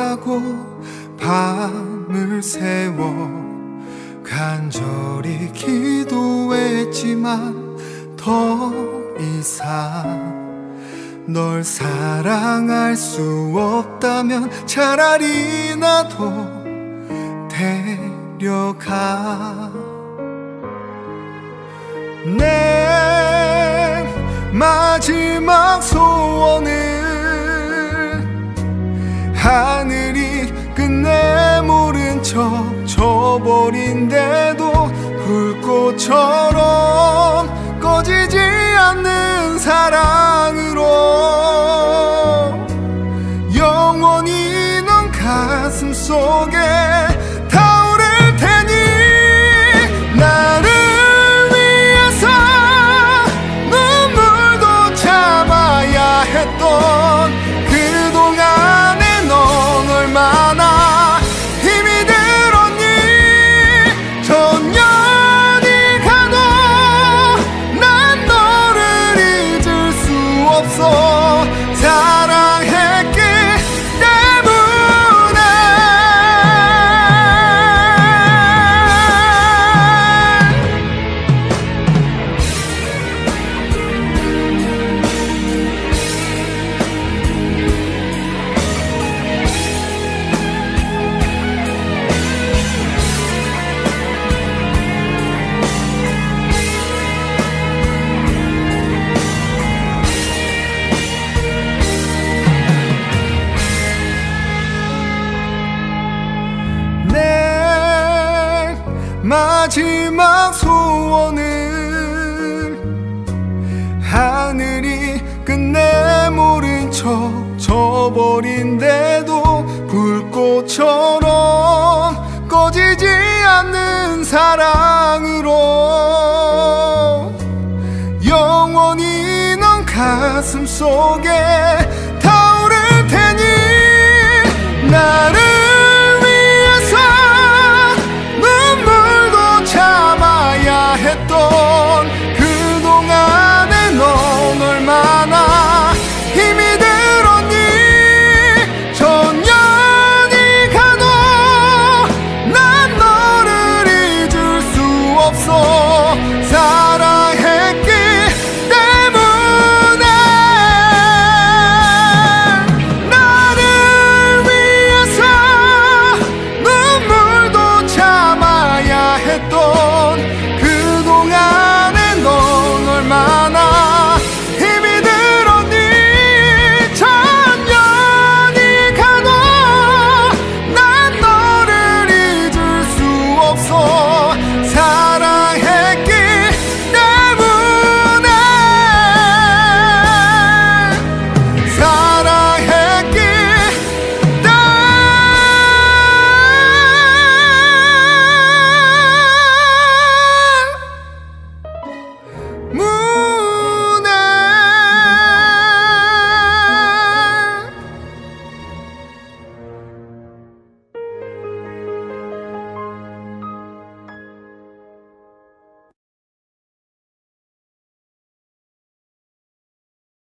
달라고 밤을 새워 간절히 기도했지만 더 이상 널 사랑할 수 없다면 차라리 나도 데려가. 내 마지막 소원은 하늘이 끝내 모른 척 져버린데도 불꽃처럼 꺼지지 않는 사랑으로 영원히 넌 가슴 속에 타오를 테니 나를 위해서 눈물도 참아야 했던 그동안에 넌 얼마나 힘이 들었니. 천년이 가도 난 너를 잊을 수 없어. 사랑했기 때문에. 내 마지막 소원은 하늘이 끝내 모른 척 져버린데도 불꽃처럼 꺼지지 않는 사랑으로 영원히 넌 가슴 속에